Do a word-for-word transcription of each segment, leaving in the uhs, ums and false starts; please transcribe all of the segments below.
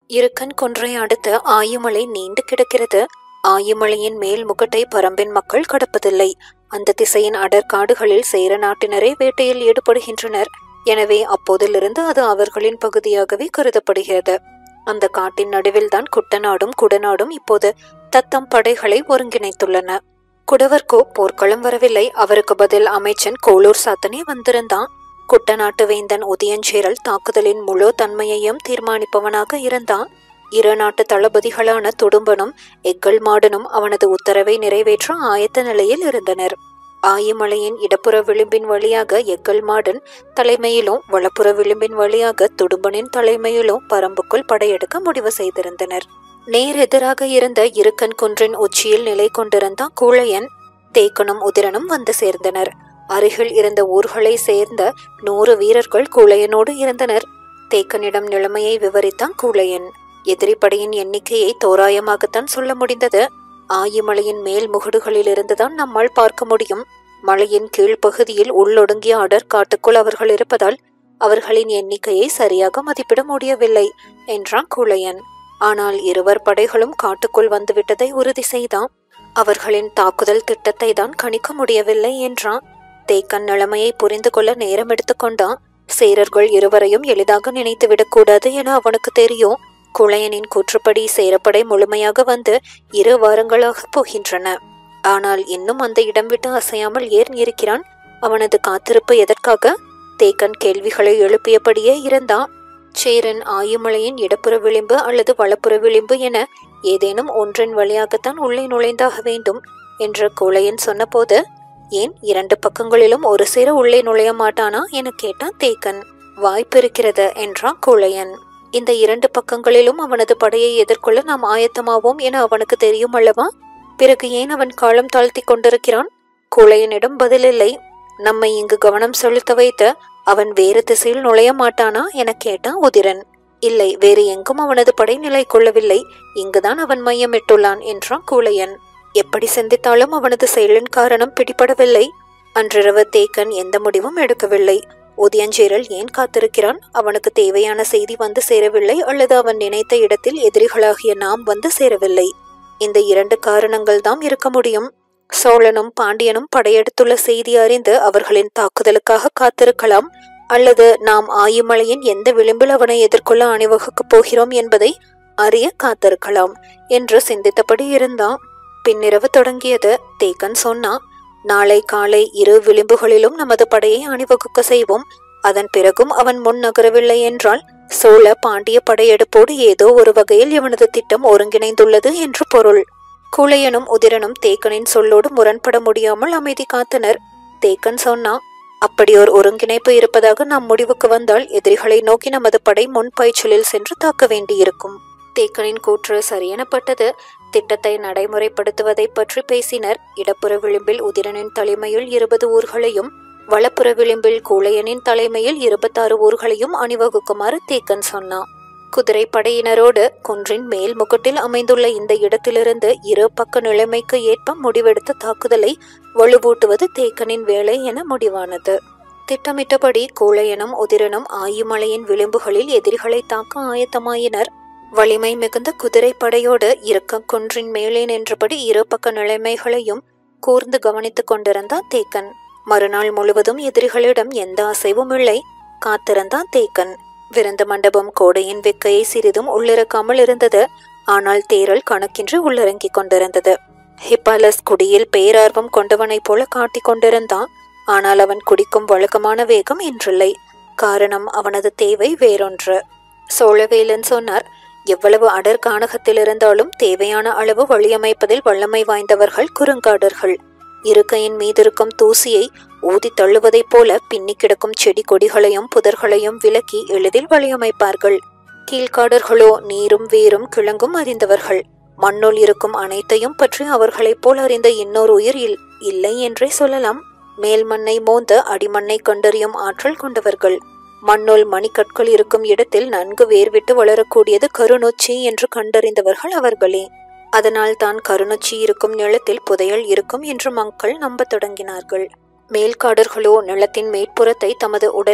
இருக்கன் கொன்றை அடுத்து ஆயுமலை நீண்டு கிடக்கிறது. ஆயுமலையின் மேல் முகட்டை பரம்பின் மக்கள் கடப்பதில்லை. அந்த திசையின் அடற்காடுகளில் சேர நாட்டினரே வேட்டையில் ஈடுபடுகின்றனர். எனவே அப்போதிலிருந்து அது அவர்களின் பகுதியாகவே கருதப்படுகிறது. அந்த காட்டின் நடுவில்தான் குட்டநாடும் குடநாடும் இப்போது தத்தம் படைகளை ஒருங்கிணைத்துள்ளன. குடவர்க்கோ போர்க்களம் வரவில்லை. அவருக்கு பதில் அமைச்சன் கோளூர் சாத்தனே வந்திருந்தான். குட்டநாட்டு வேந்தன் உதயஞ்சேரல் தாக்குதலின் முழு தன்மையையும் தீர்மானிப்பவனாக இருந்தான். இரு நாட்டு தளபதிகளான துடும்பனும் எக்கல் மாடனும் அவனது உத்தரவை நிறைவேற்ற ஆயத்த நிலையில் இருந்தனர். ஆயுமலையின் இடப்புற விளிம்பின் வழியாக எக்கல் மாடன் தலைமையிலும் வலப்புற விளிம்பின் வழியாக துடும்பனின் தலைமையிலும் பரம்புக்குள் படையெடுக்க முடிவு செய்திருந்தனர். நேர் எதிராக இருந்த இருக்கன் குன்றின் உச்சியில் நிலை கொண்டிருந்த கூழையன், தேக்கனும் உதிரனும் வந்து சேர்ந்தனர். அருகில் இருந்த ஊர்களை சேர்ந்த நூறு வீரர்கள் கூழையனோடு இருந்தனர். தேக்கனிடம் நிலைமையை விவரித்தான் கூழையன். எதிரி படையின் எண்ணிக்கையை தோராயமாகத்தான் சொல்ல முடிந்தது. ஆயுமலையின் மேல் முகடுகளில் இருந்துதான் நம்மால் பார்க்க முடியும். மலையின் கீழ்ப்பகுதியில் உள்ளொடுங்கிய அடர் காட்டுக்குள் அவர்கள் இருப்பதால் அவர்களின் எண்ணிக்கையை சரியாக மதிப்பிட முடியவில்லை என்றான் கூழையன். ஆனால் இருவர் படைகளும் காட்டுக்குள் வந்துவிட்டதை உறுதி செய்தான். அவர்களின் தாக்குதல் திட்டத்தை தான் கணிக்க முடியவில்லை என்றான். தேக்கன் நிலைமையை புரிந்து கொள்ள நேரம் எடுத்துக்கொண்டான். சேரர்கள் இருவரையும் எளிதாக நினைத்து விடக்கூடாது என அவனுக்கு தெரியும். குழையனின் கூற்றுப்படி சேரப்படை முழுமையாக வந்து இரு வாரங்களாக போகின்றன. ஆனால் இன்னும் அந்த இடம் விட்டு அசையாமல் ஏன் இருக்கிறான்? அவனது காத்திருப்பு எதற்காக? தேக்கன் கேள்விகளை எழுப்பியபடியே இருந்தான். சேரன் ஆயுமலையின் இடப்புற விளிம்பு அல்லது வலப்புற விளிம்பு என ஏதேனும் ஒன்றின் வழியாகத்தான் உள்ளே நுழைந்தாக வேண்டும் என்று குழையன் சொன்னபோது, ஏன் இரண்டு பக்கங்களிலும் ஒரு சேர உள்ளே நுழைய மாட்டானா என கேட்டான் தேக்கன். வாய்ப்பிருக்கிறது என்றான் குழையன். இந்த இரண்டு பக்கங்களிலும் அவனது படையை எதிர்கொள்ள நாம் ஆயத்தமாவோம் என அவனுக்கு தெரியும் அல்லவா? பிறகு ஏன் அவன் காலம் தாழ்த்தி கொண்டிருக்கிறான்? குழையனிடம் பதிலில்லை. நம்மை இங்கு கவனம் செலுத்த வைத்த அவன் வேறு திசையில் நுழைய மாட்டானா என கேட்டான் உதிரன். இல்லை, வேறு எங்கும் அவனது படை நிலை கொள்ளவில்லை. இங்குதான் அவன் மையமிட்டுள்ளான் என்றான் கூழையன். எப்படி சிந்தித்தாலும் அவனது செயலின் காரணம் பிடிபடவில்லை. அன்றிரவு தேக்கன் எந்த முடிவும் எடுக்கவில்லை. உதயஞ்சேரல் ஏன் காத்திருக்கிறான்? அவனுக்கு தேவையான செய்தி வந்து சேரவில்லை, அல்லது அவன் நினைத்த இடத்தில் எதிரிகளாகிய நாம் வந்து சேரவில்லை. இந்த இரண்டு காரணங்கள் தான் இருக்க முடியும். சோழனும் பாண்டியனும் படையெடுத்துள்ள செய்தி அறிந்து அவர்களின் தாக்குதலுக்காக காத்திருக்கலாம், அல்லது நாம் ஆயுமலையின் எந்த விளிம்பில் அவனை எதிர்கொள்ள அணிவகுக்கப் போகிறோம் என்பதை அறிய காத்திருக்கலாம் என்று சிந்தித்தபடி இருந்தான். பின்னிரவு தொடங்கியது. தேக்கன் சொன்னான், நாளை காலை இரு விளிம்புகளிலும் நமது படையை அணிவகுக்க செய்வோம். அதன் பிறகும் அவன் முன் நகரவில்லை என்றால் சோழ பாண்டிய படையெடுப்போடு ஏதோ ஒரு வகையில் இவனது திட்டம் ஒருங்கிணைந்துள்ளது என்று பொருள். குழையனும் உதிரனும் தேக்கனின் சொல்லோடு முரண்பட முடியாமல் அமைதி காத்தனர். தேக்கன் சொன்னா, அப்படியோர் ஒருங்கிணைப்பு இருப்பதாக நாம் முடிவுக்கு வந்தால் எதிரிகளை நோக்கி நமது படை முன் பாய்ச்சலில் சென்று தாக்க வேண்டியிருக்கும். தேக்கனின் கூற்று சரியெனப்பட்டது. திட்டத்தை நடைமுறைப்படுத்துவதை பற்றி பேசினர். இடப்புற விளிம்பில் உதிரனின் தலைமையில் இருபது ஊர்களையும் வலப்புற விளிம்பில் கூழையனின் தலைமையில் இருபத்தாறு ஊர்களையும் அணிவகுக்குமாறு தேக்கன் சொன்னான். குதிரை படையினரோடு குன்றின் மேல் முகட்டில் அமைந்துள்ள இந்த இடத்திலிருந்து இரு பக்க நிலைமைக்கு ஏற்ப முடிவெடுத்த தாக்குதலை வலுவூட்டுவது தேக்கனின் வேலை என முடிவானது. திட்டமிட்டபடி கூழையனும் உதிரனும் ஆயுமலையின் விளிம்புகளில் எதிரிகளை தாக்க ஆயத்தமாயினர். வலிமை மிகுந்த குதிரை படையோடு இருக்க குன்றின் மேலே நின்றபடி இரு பக்க நிலைமைகளையும் கூர்ந்து கவனித்துக் கொண்டிருந்தான் தேக்கன். மறுநாள் முழுவதும் எதிரிகளிடம் எந்த அசைவும் இல்லை. காத்திருந்தான் தேக்கன். விருந்து மண்டபம் கோடையின் வெக்கையை சிறிதும் உள்ளிறக்காமல் இருந்தது. ஆனால் தேரல் கணக்கின்றி உள்ளிறங்கிக் கொண்டிருந்தது. ஹிப்பாலஸ் குடியில் பேரார்வம் கொண்டவனைப் போல காட்டிக் கொண்டிருந்தான். ஆனால் அவன் குடிக்கும் வழக்கமான வேகம் இன்றில்லை. காரணம் அவனது தேவை வேறொன்று. சோழவேலன் சொன்னார், எவ்வளவு அடர் கானகத்தில் இருந்தாலும் தேவையான அளவு வழியமைப்பதில் வல்லமை வாய்ந்தவர்கள் குறுங்காடர்கள். இருக்கையின் மீதிருக்கும் தூசியை ஊதி தள்ளுவதைப் போல பின்னி கிடக்கும் செடி கொடிகளையும் புதர்களையும் விலக்கி எளிதில் வழியமைப்பார்கள். கீழ்காடர்களோ நீரும் வேரும் கிழங்கும் அறிந்தவர்கள். மண்ணுள் இருக்கும் அனைத்தையும் பற்றி அவர்களைப் போல் அறிந்த இன்னொரு உயிர் இல் இல்லை என்றே சொல்லலாம். மேல் மண்ணை மோந்த அடிமண்ணை கண்டறியும் ஆற்றல் கொண்டவர்கள். மண்ணுள் மணிக்கற்கள் இருக்கும் இடத்தில் நன்கு வேர்விட்டு வளரக்கூடியது கருநொச்சி என்று கண்டறிந்தவர்கள் அவர்களே. அதனால் தான் கருநொச்சி இருக்கும் நிலத்தில் புதையல் இருக்கும் என்று மக்கள் நம்ப தொடங்கினார்கள். மேல்காடர்களோ நிலத்தின் மேற்புறத்தை தமது உடலின்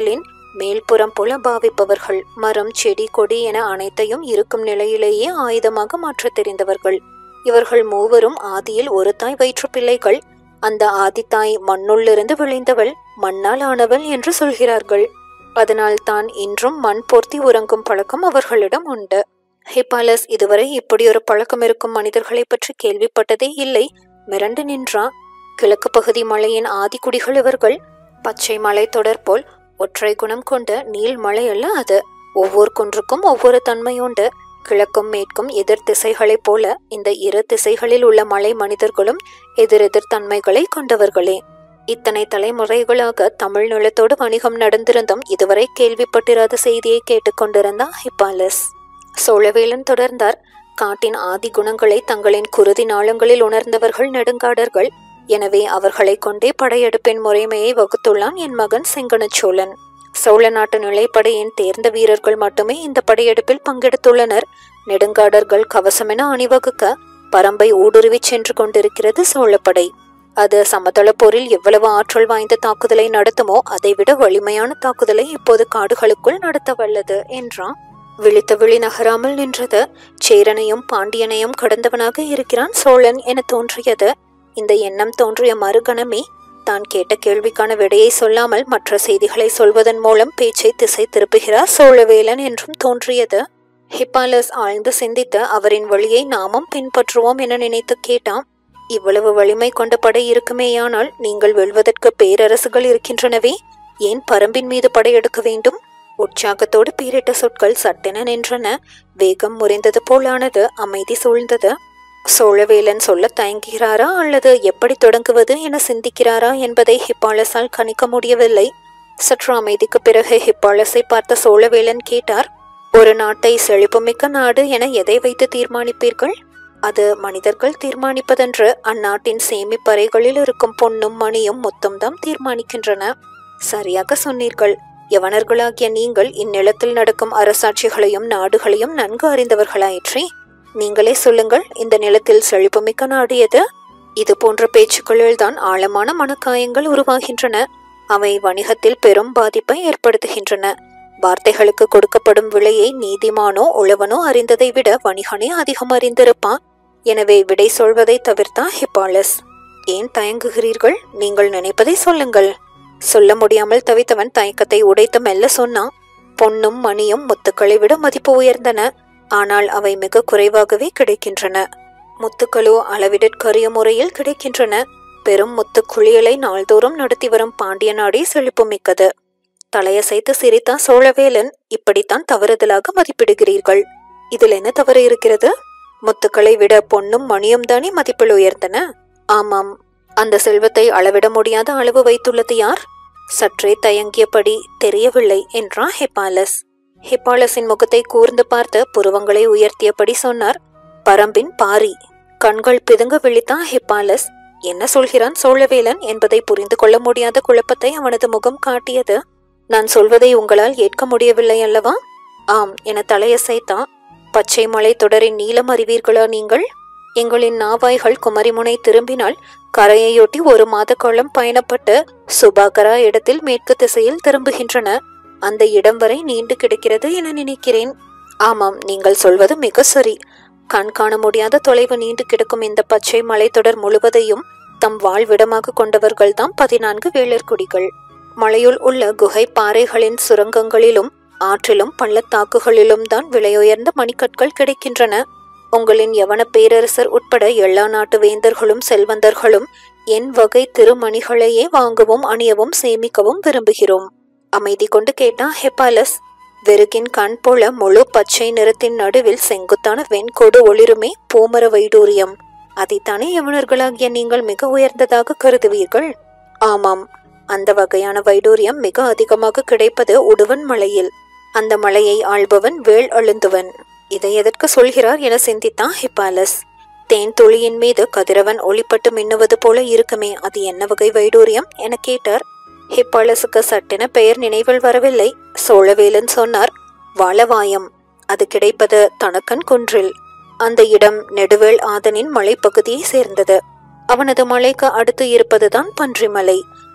மேல்புறம் போல பாவிப்பவர்கள். மரம் செடி கொடி என அனைத்தையும் இருக்கும் நிலையிலேயே ஆயுதமாக மாற்ற தெரிந்தவர்கள். இவர்கள் மூவரும் ஆதியில் ஒரு தாய் வயிற்று பிள்ளைகள். அந்த ஆதித்தாய் மண்ணுள்ளிருந்து விளைந்தவள், மண்ணால் ஆனவள் என்று சொல்கிறார்கள். அதனால் தான் இன்றும் மண் போர்த்தி உறங்கும் பழக்கம் அவர்களிடம் உண்டு. ஹிப்பாலஸ் இதுவரை இப்படி ஒரு பழக்கம் இருக்கும் மனிதர்களை பற்றி கேள்விப்பட்டதே இல்லை. மிரண்டு நின்றான். கிழக்கு பகுதி மலையின் ஆதிக்குடிகள் இவர்கள். பச்சை மலை தொடர் போல் ஒற்றை குணம் கொண்ட நீள் மலை அல்ல அது. ஒவ்வொரு குன்றுக்கும் ஒவ்வொரு தன்மை உண்டு. கிழக்கும் மேற்கும் எதிர் திசைகளைப் போல இந்த இரு திசைகளில் உள்ள மலை மனிதர்களும் எதிரெதிர் தன்மைகளை கொண்டவர்களே. இத்தனை தலைமுறைகளாக தமிழ் நிலத்தோடு வணிகம் நடந்திருந்தும் இதுவரை கேள்விப்பட்டிராத செய்தியை கேட்டுக்கொண்டிருந்தான் ஹிப்பாலஸ். சோழவேலன் தொடர்ந்தார். காட்டின் ஆதி குணங்களை தங்களின் குருதி நாளங்களில் உணர்ந்தவர்கள் நெடுங்காடர்கள். எனவே அவர்களை கொண்டே படையெடுப்பின் முறைமையை வகுத்துள்ளான் என் மகன் செங்கணச்சோழன். சோழ நாட்டு நிலைப்படையின் தேர்ந்த வீரர்கள் மட்டுமே இந்த படையெடுப்பில் பங்கெடுத்துள்ளனர். நெடுங்காடர்கள் கவசமென அணிவகுக்க பரம்பை ஊடுருவி சென்று கொண்டிருக்கிறது சோழப்படை. அது சமதள போரில் எவ்வளவு ஆற்றல் வாய்ந்த தாக்குதலை நடத்துமோ அதைவிட வலிமையான தாக்குதலை இப்போது காடுகளுக்குள் நடத்த வல்லது என்றான். விழித்த விழி நகராமல் நின்றது. சேரனையும் பாண்டியனையும் கடந்தவனாக இருக்கிறான் சோழன் என தோன்றியது. இந்த எண்ணம் தோன்றிய மறுகணமே தான் கேட்ட கேள்விக்கான விடையை சொல்லாமல் மற்ற செய்திகளை சொல்வதன் மூலம் பேச்சை திசை திருப்புகிறார் சோழவேலன் என்றும் தோன்றியது. ஹிப்பாலஸ் ஆழ்ந்து சிந்தித்து அவரின் வழியை நாமும் பின்பற்றுவோம் என நினைத்து கேட்டான். இவ்வளவு வலிமை கொண்ட படை இருக்குமேயானால் நீங்கள் வெல்வதற்கு பேரரசுகள் இருக்கின்றனவே, ஏன் பரம்பின் மீது படையெடுக்க வேண்டும்? உற்சாகத்தோடு பீரிட்ட சொற்கள் சட்டென நின்றன. வேகம் முறிந்தது போலானது. அமைதி சூழ்ந்தது. சோழவேலன் சொல்ல தயங்குகிறாரா அல்லது எப்படி தொடங்குவது என சிந்திக்கிறாரா என்பதை ஹிப்பாலஸால் கணிக்க முடியவில்லை. சற்று அமைதிக்கு பிறகு ஹிப்பாலஸை பார்த்த சோழவேலன் கேட்டார், ஒரு நாட்டை செழிப்புமிக்க நாடு என எதை வைத்து தீர்மானிப்பீர்கள்? அது மனிதர்கள் தீர்மானிப்பதென்று அந்நாட்டின் சேமிப்பறைகளில் இருக்கும் பொன்னும் மணியும் மொத்தம்தான் தீர்மானிக்கின்றன. சரியாக சொன்னீர்கள். யவனர்களாகிய நீங்கள் இந்நிலத்தில் நடக்கும் அரசாட்சிகளையும் நாடுகளையும் நன்கு அறிந்தவர்களாயிற்றே. நீங்களே சொல்லுங்கள், இந்த நிலத்தில் செழிப்புமிக்க நாடு எது? இது போன்ற பேச்சுக்களில் தான் ஆழமான மனக்காயங்கள் உருவாகின்றன. அவை வணிகத்தில் பெரும் பாதிப்பை ஏற்படுத்துகின்றன. வார்த்தைகளுக்கு கொடுக்கப்படும் விலையை நீதிமானோ உழவனோ அறிந்ததை விட வணிகனே அதிகம் அறிந்திருப்பான். எனவே விடை சொல்வதை தவிர்த்தா ஹிப்பாலஸ். ஏன் தயங்குகிறீர்கள்? நீங்கள் நினைப்பதை சொல்லுங்கள். சொல்ல முடியாமல் தவித்தவன் தயக்கத்தை உடைத்து மெல்ல சொன்னான். பொன்னும் மணியும் முத்துக்களை விட மதிப்பு உயர்ந்தன. ஆனால் அவை மிக குறைவாகவே கிடைக்கின்றன. முத்துக்களோ அளவிடற்கரிய முறையில் கிடைக்கின்றன. பெரும் முத்து குளியலை நாள்தோறும் நடத்தி வரும் பாண்டிய நாடே செழிப்புமிக்கது. தலையசைத்து சிரித்தா சோழவேலன். இப்படித்தான் தவறுதலாக மதிப்பிடுகிறீர்கள். இதில் என்ன தவறு இருக்கிறது? முத்துக்களை விட பொன்னும் மணியும் தானே மதிப்பில் உயர்ந்தன. ஆமாம். அந்த செல்வத்தை அளவிட முடியாத அளவு வைத்துள்ளது யார்? சற்றே தயங்கியபடி தெரியவில்லை என்றான் ஹிப்பாலஸ். ஹிப்பாலஸின் முகத்தை கூர்ந்து பார்த்து புருவங்களை உயர்த்தியபடி சொன்னார், பரம்பின் பாரி. கண்கள் பிதுங்க விழித்தான் ஹிப்பாலஸ். என்ன சொல்கிறான் சோழவேலன் என்பதை புரிந்து கொள்ள முடியாத குழப்பத்தை அவனது முகம் காட்டியது. நான் சொல்வதை உங்களால் ஏற்க முடியவில்லை அல்லவா? ஆம் என தலையசைத்தான். பச்சை மலை தொடரின் நீளம் அறிவீர்களா நீங்கள்? எங்களின் நாவாய்கள் குமரிமுனை திரும்பினால் கரையையொட்டி ஒரு மாத காலம் பயணப்பட்டு சுபாகரா இடத்தில் மேற்கு திசையில் திரும்புகின்றன. அந்த இடம் வரை நீண்டு கிடக்கிறது என நினைக்கிறேன். ஆமாம், நீங்கள் சொல்வது மிக சரி. கண் காண முடியாத தொலைவு நீண்டு கிடக்கும் இந்த பச்சை மலைத்தொடர் முழுவதையும் தம் வாழ்விடமாக கொண்டவர்கள்தான் பதினான்கு வேளர்குடிகள். மலையுள் உள்ள குகை பாறைகளின் சுரங்கங்களிலும் ஆற்றிலும் பள்ளத்தாக்குகளிலும் தான் விலையுயர்ந்த மணிக்கற்கள் கிடைக்கின்றன. உங்களின் யவன பேரரசர் உட்பட எல்லா நாட்டு வேந்தர்களும் செல்வந்தர்களும் என் வகை திருமணிகளையே வாங்கவும் அணியவும் சேமிக்கவும் விரும்புகிறோம். அமைதி கொண்டு கேட்டா ஹிப்பாலஸ். வெறுகின் கண் போல முழு பச்சை நிறத்தின் நடுவில் செங்குத்தான வெண்கோடு ஒளிருமே பூமர வைடூரியம். அதைத்தானே யவனர்களாகிய நீங்கள் மிக உயர்ந்ததாக கருதுவீர்கள்? ஆமாம், அந்த வகையான வைடூரியம் மிக அதிகமாக கிடைப்பது உடுவன் மலையில். அந்த மலையை ஆள்பவன் வேள் அழுந்துவன். இதை எதற்கு சொல்கிறார் என சிந்தித்தான் ஹிப்பாலஸ். தேன் துளியின் மீது கதிரவன் ஒளிப்பட்டு மின்னுவது போல இருக்குமே, அது என்ன வகை வைடூரியம் என கேட்டார். ஹிப்பாலஸுக்கு சட்டென பெயர் நினைவில் வரவில்லை. சோழவேலன் சொன்னார், வாளவாயம். அது கிடைப்பது தனக்கன் குன்றில். அந்த இடம் நெடுவேள் ஆதனின் மலைப்பகுதியை சேர்ந்தது. அவனது மலைக்கு அடுத்து இருப்பதுதான் பன்றிமலை.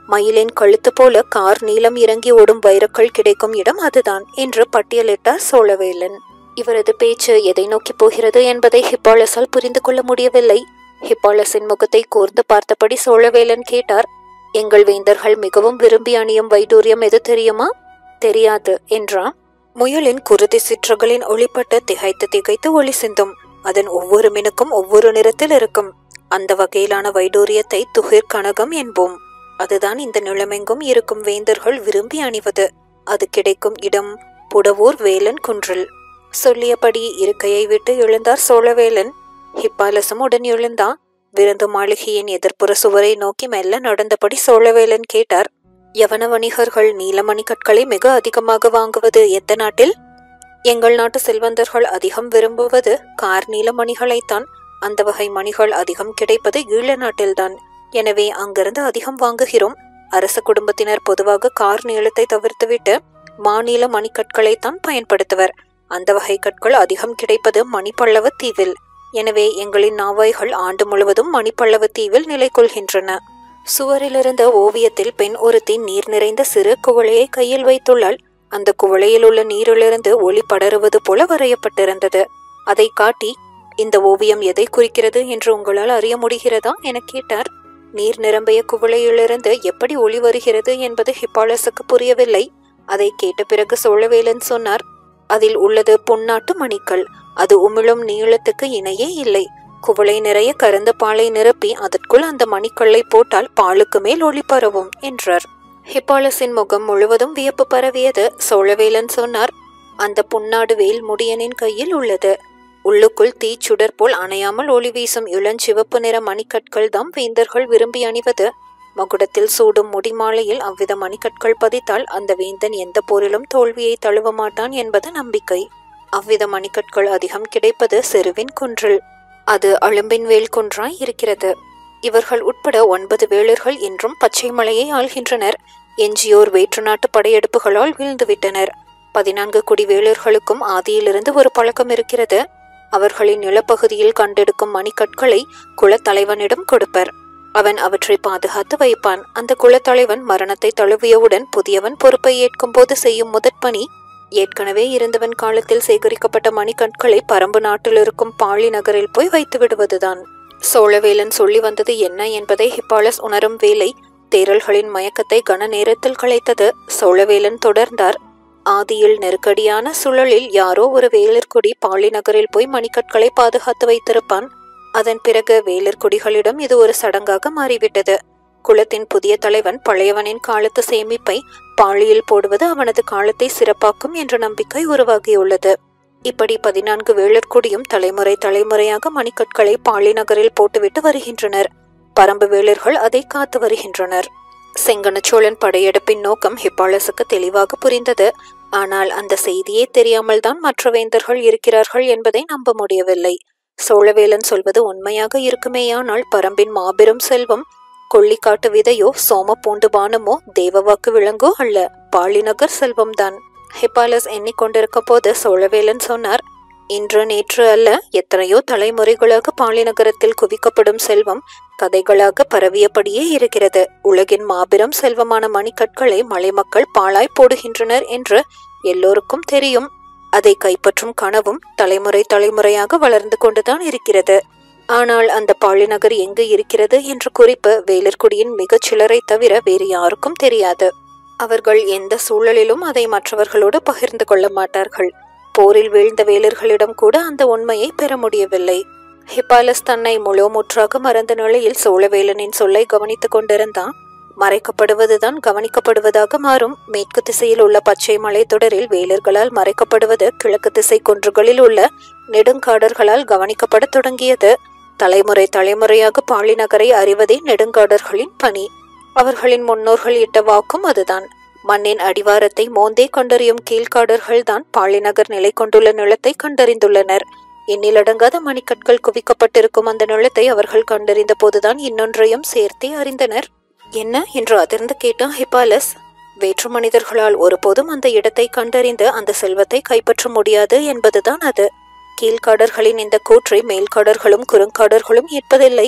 மயிலின் கழுத்து போல கார் நீளம் இறங்கி ஓடும் வைரக்கல் கிடைக்கும் இடம் அதுதான் என்று பட்டியலிட்டார் சோழவேலன். இவரது பேச்சு எதை நோக்கி போகிறது என்பதை ஹிப்பாலஸால் புரிந்து கொள்ள முடியவில்லை. ஹிப்பாலஸின் முகத்தை கூர்ந்து பார்த்தபடி சோழவேலன் கேட்டார், எங்கள் வேந்தர்கள் மிகவும் விரும்பி அணியும் வைடூரியம் எது தெரியுமா? தெரியாது என்றான். முயலின் குருதி சிற்றகளின் ஒளிப்பட்ட திகைத்து திகைத்து ஒளி சிந்தும். அதன் ஒவ்வொரு மினுக்கும் ஒவ்வொரு நிறத்தில் இருக்கும். அந்த வகையிலான வைடூரியத்தை துகிர் கனகம் என்போம். அதுதான் இந்த நிலமெங்கும் இருக்கும் வேந்தர்கள் விரும்பி அணிவது. அது கிடைக்கும் இடம் புடவூர் வேலன் குன்றில். சொல்லியபடி இருக்கையை விட்டு எழுந்தார் சோழவேலன். ஹிப்பாலசும் உடன் எழுந்தான். விருந்து மாளிகையின் எதிர்ப்புற சுவரை நோக்கி மெல்ல நடந்தபடி சோழவேலன் கேட்டார், யவன வணிகர்கள் நீலமணி கற்களை மிக அதிகமாக வாங்குவது எந்த நாட்டில்? எங்கள் நாட்டு செல்வந்தர்கள் அதிகம் விரும்புவது கார் நீல மணிகளைத்தான். அந்த வகை மணிகள் அதிகம் கிடைப்பது ஈழ நாட்டில்தான். எனவே அங்கிருந்து அதிகம் வாங்குகிறோம். அரச குடும்பத்தினர் பொதுவாக கார் நீளத்தை தவிர்த்துவிட்டு மாநில மணிக்கற்களைத்தான் பயன்படுத்துவர். அந்த வகை கற்கள் அதிகம் கிடைப்பது மணிப்பல்லவ தீவில். எனவே எங்களின் நாவாய்கள் ஆண்டு முழுவதும் மணிப்பல்லவ தீவில் நிலை கொள்கின்றன. சுவரிலிருந்த ஓவியத்தில் பெண் ஒருத்தி நீர் நிறைந்த சிறு குவளையை கையில் வைத்துள்ளாள். அந்த குவளையில் உள்ள நீரிலிருந்து ஒளி படருவது போல வரையப்பட்டிருந்தது. அதை காட்டி, இந்த ஓவியம் எதை குறிக்கிறது என்று உங்களால் அறிய முடிகிறதா என கேட்டார். நீர் நிரம்பிய குவளையிலிருந்து எப்படி ஒளி வருகிறது என்பது ஹிப்பாலஸுக்கு புரியவில்லை. அதை கேட்ட பிறகு சோழவேலன் சொன்னார், அதில் உள்ளது பொன்னாட்டு மணிக்கல். அது உமிழும் நீளத்துக்கு இணையே இல்லை. குவளை நிறைய கறந்த பாலை நிரப்பி அதற்குள் அந்த மணிக்கல்லை போட்டால் பாலுக்கு மேல் ஒளி பரவும் என்றார். ஹிப்பாலஸின் முகம் முழுவதும் வியப்பு பரவியது. சோழவேலன் சொன்னார், அந்த பொன்னாடு வேல் முடியனின் கையில் உள்ளது. உள்ளுக்குள் தீச்சுடர் போல் அணையாமல் ஒளி வீசும் இளஞ்சிவப்பு நிற மணிக்கற்கள் தாம் வேந்தர்கள் விரும்பி அணிவது. மகுடத்தில் சூடும் முடிமாலையில் அவ்வித மணிக்கற்கள் பதித்தால் அந்த வேந்தன் எந்த போரிலும் தோல்வியை தழுவ மாட்டான் என்பது நம்பிக்கை. அவ்வித மணிக்கற்கள் அதிகம் கிடைப்பது செருவின் குன்றில். அது அழும்பின் வேல் குன்றாய் இருக்கிறது. இவர்கள் உட்பட ஒன்பது வேளர்கள் இன்றும் பச்சை மலையை ஆள்கின்றனர். எஞ்சியோர் வேற்று நாட்டு படையெடுப்புகளால் வீழ்ந்துவிட்டனர். பதினான்கு குடி வேளர்களுக்கும் ஆதியிலிருந்து ஒரு பழக்கம் இருக்கிறது. அவர்களின் நிலப்பகுதியில் கண்டெடுக்கும் மணிக்கற்களை குலத்தலைவனிடம் கொடுப்பர். அவன் அவற்றை பாதுகாத்து வைப்பான். அந்த குலத்தலைவன் மரணத்தை தழுவியவுடன் புதியவன் பொறுப்பை ஏற்கும் போது செய்யும் முதற்பணி, ஏற்கனவே இருந்தவன் காலத்தில் சேகரிக்கப்பட்ட மணிக்கற்களை பரம்பு நாட்டில் இருக்கும் பாலி நகரில் போய் வைத்து விடுவதுதான். சோழவேலன் சொல்லி வந்தது என்ன என்பதை ஹிப்பாலஸ் உணரும் வேலை தேரல்களின் மயக்கத்தை கன நேரத்தில் கலைத்தது. சோழவேலன் தொடர்ந்தார், ஆதியில் நெருக்கடியான சூழலில் யாரோ ஒரு வேலர்குடி பாலி நகரில் போய் மணிக்கற்களை பாதுகாத்து வைத்திருப்பான். அதன் பிறகு வேலர்குடிகளிடம் இது ஒரு சடங்காக மாறிவிட்டது. குலத்தின் புதிய தலைவன் பழையவனின் காலத்து சேமிப்பை பாலியில் போடுவது அவனது காலத்தை சிறப்பாக்கும் என்ற நம்பிக்கை உருவாகியுள்ளது. இப்படி பதினான்கு வேளர்குடியும் தலைமுறை தலைமுறையாக மணிக்கற்களை பாலி நகரில் போட்டுவிட்டு வருகின்றனர். பரம்பு வேளர்கள் அதை காத்து வருகின்றனர். செங்கனச்சோழன் படையெடுப்பின் நோக்கம் ஹிப்பாலஸுக்கு தெளிவாக புரிந்தது. ஆனால் அந்த செய்தியே தெரியாமல் தான் மற்ற வேந்தர்கள் இருக்கிறார்கள் என்பதை நம்ப முடியவில்லை. சோழவேலன் சொல்வது உண்மையாக இருக்குமேயானால் பரம்பின் மாபெரும் செல்வம் கொள்ளிக்காட்டு விதையோ சோம பூண்டு பானமோ தேவவாக்கு விலங்கோ அல்ல, பாலிநகர் செல்வம்தான். ஹிப்பாலஸ் எண்ணிக்கொண்டிருக்க போது சோழவேலன் சொன்னார், இன்று நேற்று அல்ல, எத்தனையோ தலைமுறைகளாக பாலிநகரத்தில் குவிக்கப்படும் செல்வம் கதைகளாக பரவியபடியே இருக்கிறது. உலகின் மாபெரும் செல்வமான மணிக்கற்களை மலைமக்கள் பாழாய் போடுகின்றனர் என்று எல்லோருக்கும் தெரியும். அதை கைப்பற்றும் கனவும் தலைமுறை தலைமுறையாக வளர்ந்து கொண்டுதான் இருக்கிறது. ஆனால் அந்த பாலிநகர் எங்கு இருக்கிறது என்ற குறிப்பு வேலர்குடியின் மிகச் சிலரை தவிர வேறு யாருக்கும் தெரியாது. அவர்கள் எந்த சூழலிலும் அதை மற்றவர்களோடு பகிர்ந்து கொள்ள மாட்டார்கள். போரில் வீழ்ந்த வேலர்களிடம் கூட அந்த உண்மையை பெற முடியவில்லை. ஹிப்பாலஸ் தன்னை முழு முற்றாக மறந்த நிலையில் சோழவேலனின் சொல்லை கவனித்துக் கொண்டிருந்தான். மறைக்கப்படுவதுதான் கவனிக்கப்படுவதாக மாறும். மேற்கு திசையில் உள்ள பச்சை மலை தொடரில் வேலர்களால் மறைக்கப்படுவது கிழக்கு திசை குன்றுகளில் உள்ள நெடுங்காடர்களால் கவனிக்கப்பட தொடங்கியது. தலைமுறை தலைமுறையாக பாலிநகரை அறிவதே நெடுங்காடர்களின் பணி. அவர்களின் முன்னோர்கள் இட்ட வாக்கும் அதுதான். மண்ணின் அடிவாரத்தை மோந்தே கண்டறியும் கீழ்காடர்கள் தான் பாலிநகர் நிலை கொண்டுள்ள நிலத்தை கண்டறிந்துள்ளனர். எண்ணிலடங்காத மணிக்கற்கள் குவிக்கப்பட்டிருக்கும் அந்த நிலத்தை அவர்கள் கண்டறிந்த போதுதான் இன்னொன்றையும் சேர்த்தே அறிந்தனர். என்ன என்று அதிர்ந்து கேட்டான் ஹிப்பாலஸ். வேற்று மனிதர்களால் ஒருபோதும் அந்த இடத்தை கண்டறிந்து அந்த செல்வத்தை கைப்பற்ற முடியாது என்பதுதான் அது. கீழ்காடர்களின் இந்த கூற்றை மேல்காடர்களும் குறுங்காடர்களும் ஏற்பதில்லை.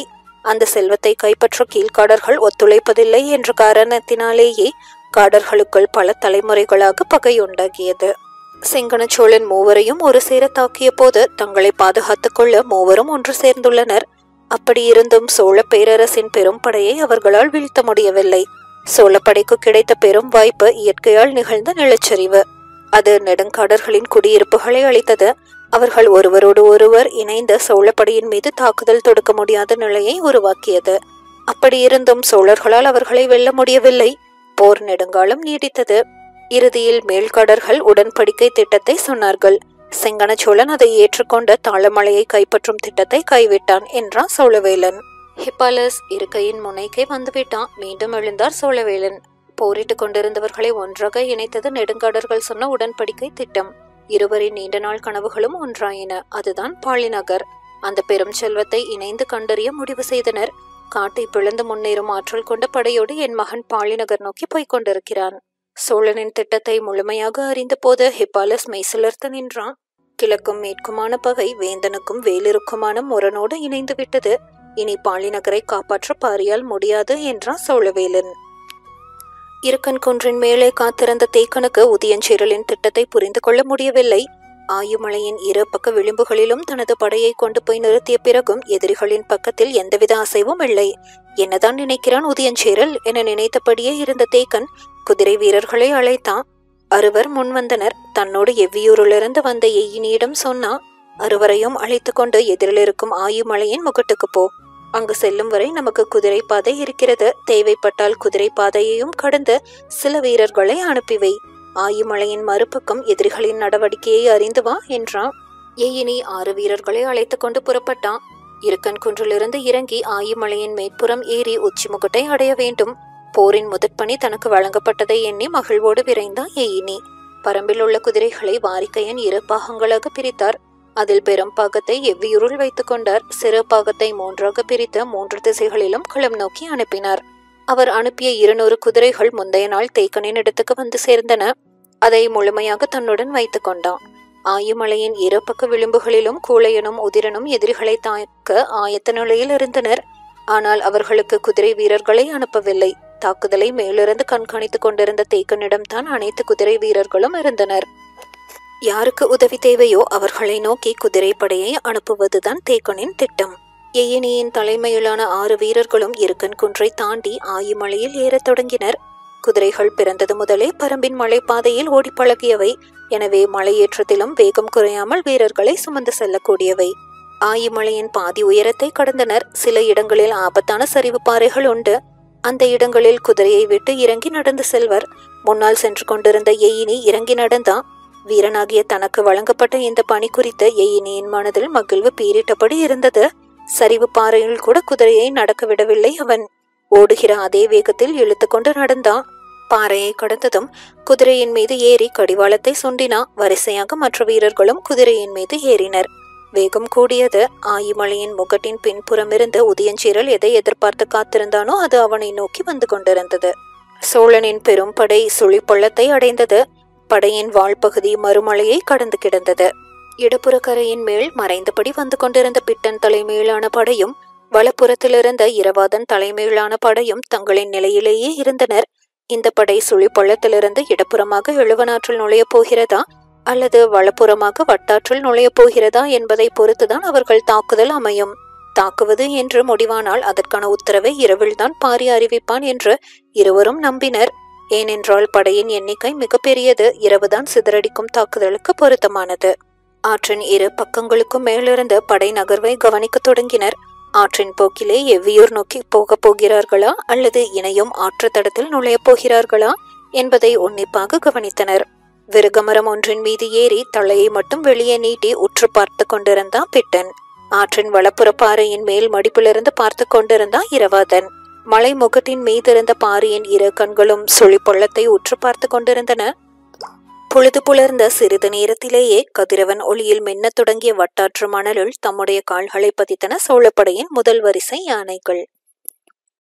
அந்த செல்வத்தை கைப்பற்ற கீழ்காடர்கள் ஒத்துழைப்பதில்லை என்ற காரணத்தினாலேயே காடர்களுக்குள் பல தலைமுறைகளாக பகை உண்டாகியது. சிங்கன சோழன் மூவரையும் ஒரு சேர தாக்கிய போது தங்களை பாதுகாத்துக் கொள்ள மூவரும் ஒன்று சேர்ந்துள்ளனர். அப்படியிருந்தும் சோழ பேரரசின் பெரும் படையை அவர்களால் வீழ்த்த முடியவில்லை. சோழப்படைக்கு கிடைத்த பெரும் வாய்ப்பு இயற்கையால் நிகழ்ந்த நிலச்சரிவு. அது நெடுங்காடர்களின் குடியிருப்புகளை அளித்தது. அவர்கள் ஒருவரோடு ஒருவர் இணைந்த சோழப்படையின் மீது தாக்குதல் தொடுக்க முடியாத நிலையை உருவாக்கியது. அப்படியிருந்தும் சோழர்களால் அவர்களை வெல்ல முடியவில்லை. போர் நெடுங்காலம் நீடித்தது. இறுதியில் மேல்காடர்கள் உடன்படிக்கை திட்டத்தை சொன்னார்கள். சிங்கன சோழன் அதை ஏற்றுக்கொண்ட தாளமலையை கைப்பற்றும் திட்டத்தை கைவிட்டான் என்றான் சோழவேலன். ஹிப்பாலஸ் இருக்கையின் முனைக்கே வந்துவிட்டான். மீண்டும் எழுந்தார் சோழவேலன். போரிட்டு கொண்டிருந்தவர்களை ஒன்றாக இணைத்தது நெடுங்காடர்கள் சொன்ன உடன்படிக்கை திட்டம். இருவரின் நீண்ட நாள் கனவுகளும் ஒன்றாயின. அதுதான் பாலிநகர். அந்த பெரும் செல்வத்தை இணைந்து கண்டறிய முடிவு செய்தனர். காட்டை பிளந்து முன்னேறும் ஆற்றல் கொண்ட படையோடு என் மகன் பாலிநகர் நோக்கி போய்க் கொண்டிருக்கிறான். சோழனின் திட்டத்தை முழுமையாக அறிந்த போது ஹிப்பாலஸ் மெய்சிலிர்த்து நின்றான். கிழக்கும் மேற்குமான பகை வேந்தனுக்கும் வேலிருக்குமான முரணோடு இணைந்து விட்டது. இனி பாலிநகரை காப்பாற்ற பாரியால் முடியாது என்றான் சோழவேலன். இருக்கன் குன்றின் மேலே காத்திருந்த தேக்கனுக்கு உதியஞ்சேரலின் திட்டத்தை புரிந்து கொள்ள முடியவில்லை. ஆயுமலையின் இரு பக்க விளிம்புகளிலும் தனது படையை கொண்டு போய் நிறுத்திய பிறகும் எதிரிகளின் பக்கத்தில் எந்தவித அசைவும் இல்லை. என்னதான் நினைக்கிறான் உதியஞ்சேரல் என நினைத்தபடியே இருந்த தேக்கன் குதிரை வீரர்களை அழைத்தான். அறுவர் முன்வந்தனர். தன்னோடு எவ்வியூரிலிருந்து வந்த எயினியிடம் சொன்னா, அறுவரையும் அழைத்து கொண்டு எதிரில் இருக்கும் ஆயுமலையின் முகட்டுக்கு போ. அங்கு செல்லும் வரை நமக்கு குதிரை பாதை இருக்கிறது. தேவைப்பட்டால் குதிரை பாதையையும் கடந்து சில வீரர்களை அனுப்பிவை. ஆயுமலையின் மறுபக்கம் எதிரிகளின் நடவடிக்கையை அறிந்து வா என்றான். எயினி ஆறு வீரர்களை அழைத்து கொண்டு புறப்பட்டான். இருக்கன் குன்றிலிருந்து இறங்கி ஆயுமலையின் மேற்புறம் ஏறி உச்சி முகட்டை அடைய வேண்டும். போரின் முதற்பணி தனக்கு வழங்கப்பட்டதை எண்ணி மகிழ்வோடு விரைந்தான் எயினி. பரம்பில் உள்ள குதிரைகளை வாரிக்கையன் இரு பாகங்களாக பிரித்தார். அதில் பெரும் பாகத்தை எவ்வியூரில் வைத்துக் கொண்டார். சிறு பாகத்தை மூன்றாக பிரித்த மூன்று திசைகளிலும் களம் நோக்கி அனுப்பினார். அவர் அனுப்பிய இருநூறு குதிரைகள் முந்தைய நாள் தேக்கனின் இடத்துக்கு வந்து சேர்ந்தன. அதை முழுமையாக தன்னுடன் வைத்துக் கொண்டான். ஆயுமலையின் இரு பக்க விளிம்புகளிலும் கூழையனும் உதிரனும் எதிரிகளை தாக்க ஆயத்த நிலையில் இருந்தனர். ஆனால் அவர்களுக்கு குதிரை வீரர்களை அனுப்பவில்லை. தாக்குதலை மேலிருந்து கண்காணித்துக் கொண்டிருந்த தேக்கனிடம் தான் அனைத்து குதிரை வீரர்களும் இருந்தனர். யாருக்கு உதவி தேவையோ அவர்களை நோக்கி குதிரை படையை அனுப்புவதுதான் தேக்கனின் திட்டம். எயினியின் தலைமையிலான ஆறு வீரர்களும் இருக்கன் குன்றை தாண்டி ஆயுமலையில் ஏறத் தொடங்கினர். குதிரைகள் பிறந்தது முதலே பரம்பின் மலைப்பாதையில் ஓடி பழகியவை. எனவே மலையேற்றத்திலும் வேகம் குறையாமல் வீரர்களை சுமந்து செல்லக்கூடியவை. ஆயுமலையின் பாதி உயரத்தை கடந்தனர். சில இடங்களில் ஆபத்தான சரிவு பாறைகள் உண்டு. அந்த இடங்களில் குதிரையை விட்டு இறங்கி நடந்து செல்வர். முன்னால் சென்று கொண்டிருந்த எயினி இறங்கி நடந்தான். வீரனாகிய தனக்கு வழங்கப்பட்ட இந்த பணி குறித்த எயினியின் மனதில் மகிழ்வு பீரிட்டபடி இருந்தது. சரிவு பாறையில் கூட குதிரையை நடக்க விடவில்லை அவன். ஓடுகிற அதே வேகத்தில் இழுத்து கொண்டு நடந்தான். பாறையை கடந்ததும் குதிரையின் மீது ஏறி கடிவாளத்தை சுண்டினா. வரிசையாக மற்ற வீரர்களும் குதிரையின் மீது ஏறினர். வேகம் கூடியது. ஆயுமலையின் முகட்டின் பின்புறமிருந்து உதியஞ்சீரல் எதை எதிர்பார்த்து காத்திருந்தானோ அது அவனை நோக்கி வந்து கொண்டிருந்தது. சோழனின் பெரும் படை சுழிப்பள்ளத்தை அடைந்தது. படையின் வால்பகுதி மறுமலையை கடந்து கிடந்தது. இடப்புற கரையின் மேல் மறைந்தபடி வந்து கொண்டிருந்த பிட்டன் தலைமையிலான படையும் வலப்புறத்திலிருந்த இரவாதன் தலைமையிலான படையும் தங்களின் நிலையிலேயே இருந்தனர். இந்த படை சுழிப்பள்ளத்திலிருந்து இடப்புறமாக எழுவனாற்றில் நுழையப் போகிறதா அல்லது வலப்புறமாக வட்டாற்றில் நுழையப் போகிறதா என்பதை பொறுத்துதான் அவர்கள் தாக்குதல் அமையும். தாக்குவது என்று முடிவானால் அதற்கான உத்தரவை இரவில்தான் பாரி அறிவிப்பான் என்று இருவரும் நம்பினர். ஏனென்றால் படையின் எண்ணிக்கை மிக பெரியது. இரவுதான் சிதறடிக்கும் தாக்குதலுக்கு பொருத்தமானது. ஆற்றின் இரு பக்கங்களுக்கும் மேலிருந்து படை நகர்வை கவனிக்க தொடங்கினர். ஆற்றின் போக்கிலே எவ்வியூர் நோக்கி போகப் போகிறார்களா அல்லது இணையும் ஆற்று தடத்தில் நுழையப் போகிறார்களா என்பதை உன்னிப்பாக கவனித்தனர். விருகமரம் ஒன்றின் மீது ஏறி தலையை மட்டும் வெளியே நீட்டி உற்று பார்த்து கொண்டிருந்தான் பிட்டன். ஆற்றின் வலப்புற பாறையின் மேல் மடிப்பிலிருந்து பார்த்து கொண்டிருந்தான் இரவாதன். மலை முகட்டின் மீதிருந்த பாரியின் இரு கண்களும் சுழிப்பள்ளத்தை உற்று பார்த்து கொண்டிருந்தன. பொழுது புலர்ந்த சிறிது நேரத்திலேயே கதிரவன் ஒளியில் மின்னத் தொடங்கிய வட்டாற்று மணலில் தம்முடைய கால்களை பதித்தன சோழப்படையின் முதல் வரிசை யானைகள்.